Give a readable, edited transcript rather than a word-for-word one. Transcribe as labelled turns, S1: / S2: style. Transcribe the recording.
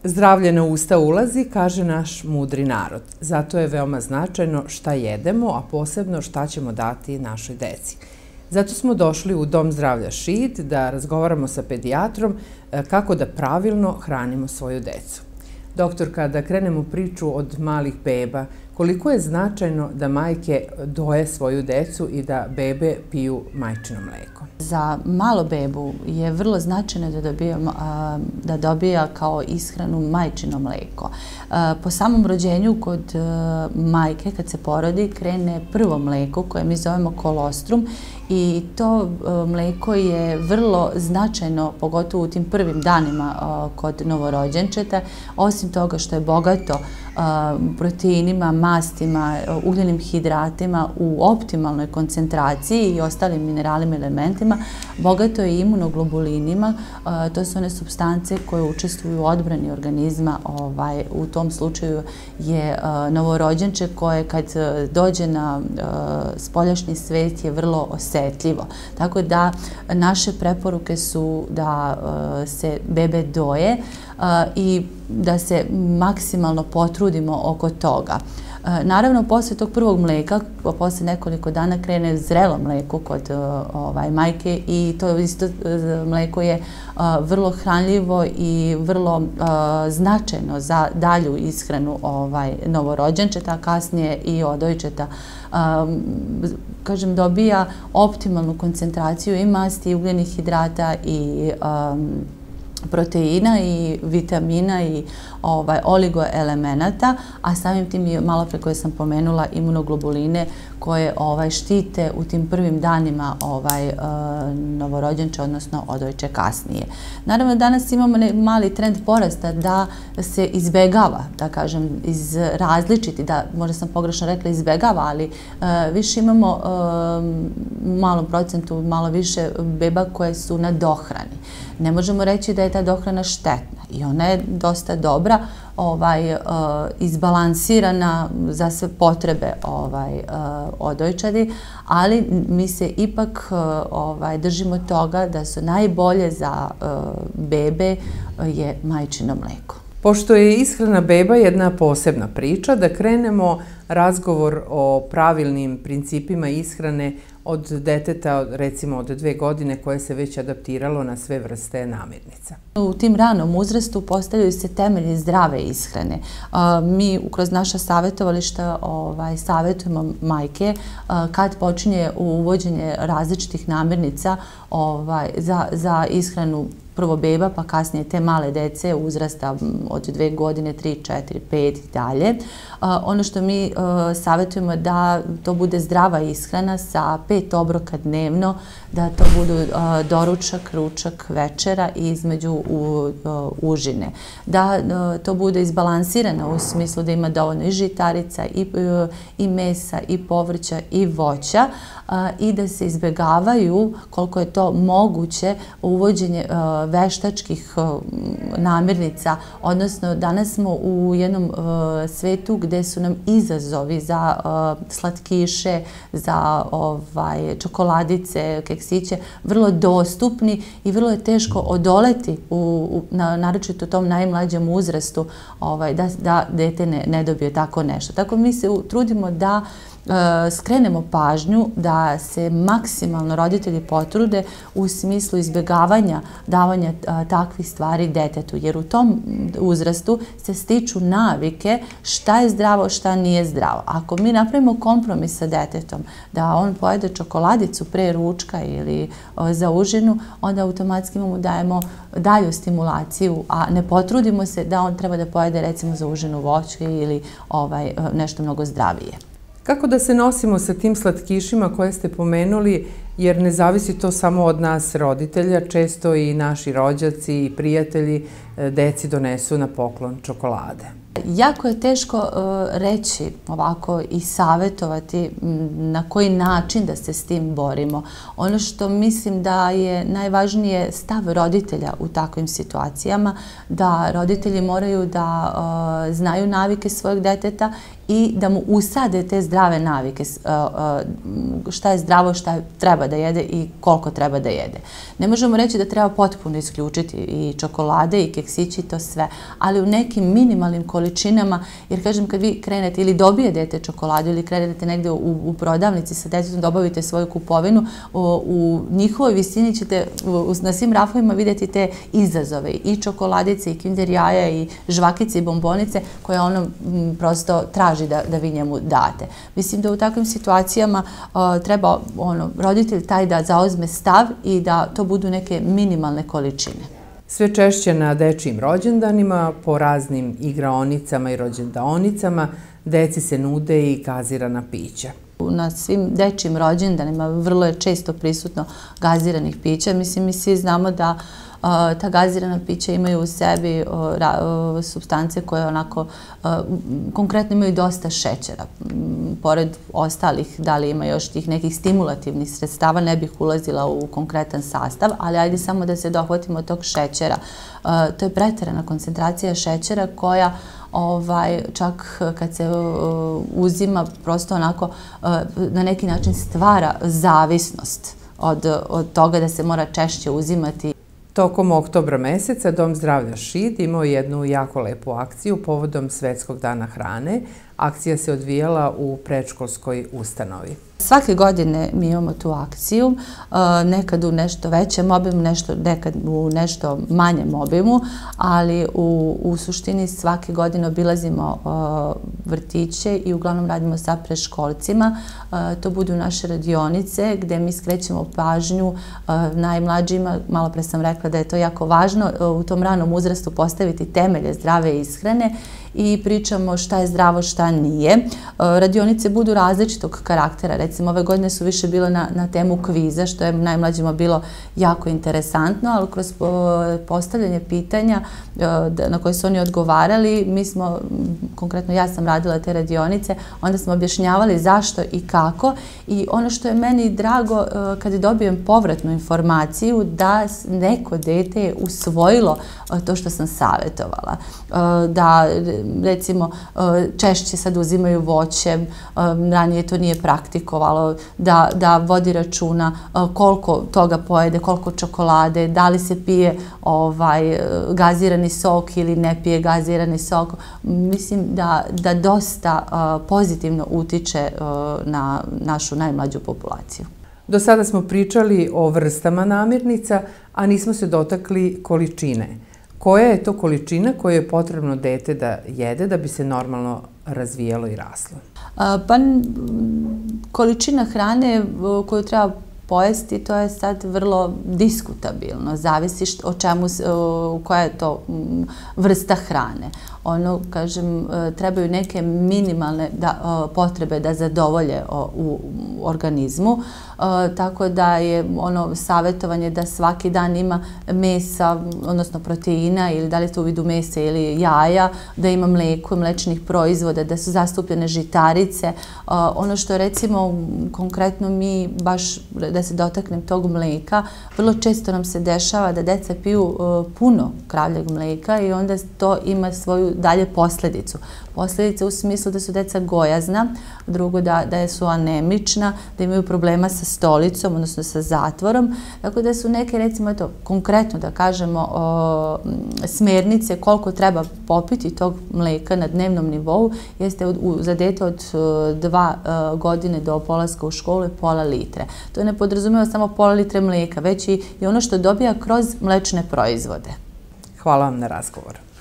S1: Zdravlje na usta ulazi, kaže naš mudri narod. Zato je veoma značajno šta jedemo, a posebno šta ćemo dati našoj deci. Zato smo došli u Dom zdravlja Šid da razgovaramo sa pedijatrom kako da pravilno hranimo svoju decu. Doktorka, da krenemo priču od malih beba, koliko je značajno da majke doje svoju decu i da bebe piju majčino mleko?
S2: Za malo bebu je vrlo značajno da dobija kao ishranu majčino mleko. Po samom rođenju kod majke, kad se porodi, krene prvo mleko koje mi zovemo kolostrum i to mleko je vrlo značajno, pogotovo u tim prvim danima kod novorođenčeta, osim toga što je bogato proteinima, mastima, ugljenim hidratima u optimalnoj koncentraciji i ostalim mineralima i elementima, bogato je imunoglobulinima, to su one supstance koje učestvuju u odbrani organizma. U tom slučaju je novorođenče koje kad dođe na spoljašnji svet je vrlo osetljivo. Tako da naše preporuke su da se bebe doje i da se maksimalno potrudimo oko toga. Naravno, posle tog prvog mleka, posle nekoliko dana krene zrelo mleko kod majke i to isto mleko je vrlo hranljivo i vrlo značajno za dalju ishranu novorođenčeta, kasnije i odojčeta. Kažem, dobija optimalnu koncentraciju i masti, i ugljenih hidrata, i proteina i vitamina i oligoelemenata, a samim tim i malo pre koje sam pomenula imunoglobuline koje štite u tim prvim danima novorođenča, odnosno odojče kasnije. Naravno, danas imamo mali trend porasta da se izbegava, da kažem, iz različiti, da možda sam pogrešno rekla izbegava, ali više imamo u malom procentu malo više beba koje su na dohrani. Ne možemo reći da je ta dohrana štetna i ona je dosta dobra, izbalansirana za sve potrebe odojčadi, ali mi se ipak držimo toga da su najbolje za bebe je majčino mleko.
S1: Pošto je ishrana beba jedna posebna priča, da krenemo razgovor o pravilnim principima ishrane od deteta, recimo od 2 godine, koje se već adaptiralo na sve vrste namirnica.
S2: U tim ranom uzrastu postavljaju se temelji zdrave ishrane. Mi kroz naša savjetovališta savjetujemo majke kad počinje uvođenje različitih namirnica za ishranu prvo beba, pa kasnije te male dece uzrasta od 2 godine, 3, 4, 5 i dalje. Ono što mi savjetujemo da to bude zdrava ishrana sa 5 obroka dnevno, da to budu doručak, ručak, večera i između užine. Da to bude izbalansirano u smislu da ima dovoljno i žitarica, i mesa, i povrća, i voća i da se izbjegavaju koliko je to moguće uvođenje veštačkih namirnica, odnosno danas smo u jednom svetu gde su nam izazovi za slatkiše, za čokoladice, keksiće vrlo dostupni i vrlo je teško odoleti, naročito u tom najmlađem uzrastu, da dete ne dobije tako nešto. Tako mi se trudimo da skrenemo pažnju da se maksimalno roditelji potrude u smislu izbjegavanja davanja takvih stvari detetu, jer u tom uzrastu se stiču navike šta je zdravo, šta nije zdravo. Ako mi napravimo kompromis sa detetom da on pojede čokoladicu pre ručka ili za užinu, onda automatski mu dajemo dalju stimulaciju, a ne potrudimo se da on treba da pojede recimo za užinu voće ili nešto mnogo zdravije.
S1: Kako da se nosimo sa tim slatkišima koje ste pomenuli, jer ne zavisi to samo od nas roditelja, često i naši rođaci i prijatelji deci donesu na poklon čokolade?
S2: Jako je teško reći ovako i savjetovati na koji način da se s tim borimo. Ono što mislim da je najvažnije stav roditelja u takvim situacijama, da roditelji moraju da znaju navike svojeg deteta i da mu usade te zdrave navike, šta je zdravo, šta treba da jede i koliko treba da jede. Ne možemo reći da treba potpuno isključiti i čokolade i keksići i to sve, ali u nekim minimalnim količinama, jer kažem kad vi krenete ili dobije dete čokoladu ili krenete negde u prodavnici sa detetom da obavite svoju kupovinu, u njihovoj visini ćete na svim rafovima vidjeti te izazove i čokoladice i kinder jaja i žvakice i bombonice koje ono prosto traži da vi njemu date. Mislim da u takvim situacijama treba roditelj taj da zauzme stav i da to budu neke minimalne količine.
S1: Sve češće na dečijim rođendanima, po raznim igraonicama i rođendaonicama, deci se nude i gazirana pića.
S2: Na svim dečijim rođendanima vrlo je često prisutno gaziranih pića. Mislim, mi svi znamo da ta gazirana pića imaju u sebi supstance koje onako konkretno imaju dosta šećera. Pored ostalih, da li ima još tih nekih stimulativnih sredstava, ne bih ulazila u konkretan sastav, ali ajde samo da se dohvatimo tog šećera. To je preterana koncentracija šećera koja čak kad se uzima prosto onako na neki način stvara zavisnost od toga da se mora češće uzimati.
S1: Tokom oktobra meseca Dom zdravlja Šid imao jednu jako lepu akciju povodom Svetskog dana hrane. Akcija se odvijala u predškolskoj ustanovi.
S2: Svake godine mi imamo tu akciju, nekad u nešto većem obimu, nekad u nešto manjem obimu, ali u suštini svake godine obilazimo vrtiće i uglavnom radimo sa predškolcima. To budu naše radionice gde mi skrećemo pažnju najmlađima. Malo pre sam rekla da je to jako važno u tom ranom uzrastu postaviti temelje zdrave ishrane i pričamo šta je zdravo, šta nije. Radionice budu različitog karaktera. Recimo, ove godine su više bile na temu kviza, što je najmlađima bilo jako interesantno, ali kroz postavljanje pitanja na koje su oni odgovarali, mi smo, konkretno ja sam radila te radionice, onda smo objašnjavali zašto i kako. I ono što je meni drago kad dobijem povratnu informaciju da neko dete je usvojilo to što sam savjetovala. Da recimo češće sad uzimaju voće, ranije to nije praktikovalo, da vodi računa koliko toga pojede, koliko čokolade, da li se pije gazirani sok ili ne pije gazirani sok. Mislim da dosta pozitivno utiče na našu najmlađu populaciju.
S1: Do sada smo pričali o vrstama namirnica, a nismo se dotakli količine. Koja je to količina koju je potrebno dete da jede da bi se normalno razvijalo i raslo?
S2: Pa, količina hrane koju treba pojesti, to je sad vrlo diskutabilno. Zavisi koja je to vrsta hrane. Kažem, trebaju neke minimalne potrebe da zadovolje u organizmu, tako da je savjetovanje da svaki dan ima mesa, odnosno proteina, ili da li je to u vidu mesa ili jaja, da ima mleko i mlečnih proizvoda, da su zastupljene žitarice. Ono što recimo konkretno mi, baš da se dotaknem tog mleka, vrlo često nam se dešava da deca piju puno kravljeg mleka i onda to ima svoju dalje posljedicu. Posljedice u smislu da su deca gojazna, drugo da su anemična, da imaju problema sa stolicom, odnosno sa zatvorom. Tako da su neke, recimo, konkretno da kažemo, smernice koliko treba popiti tog mleka na dnevnom nivou, jeste za dete od 2 godine do polaska u školu je pola litre. To ne podrazumijeva samo pola litre mleka, već i ono što dobija kroz mlečne proizvode.
S1: Hvala vam na razgovor.